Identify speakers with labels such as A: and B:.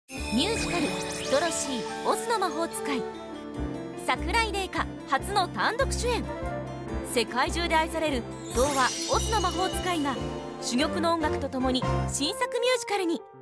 A: ミュージカル「ドロシーオズの魔法使い」、桜井玲香初の単独主演。世界中で愛される童話「オズの魔法使い」が珠玉の音楽とともに新作ミュージカルに。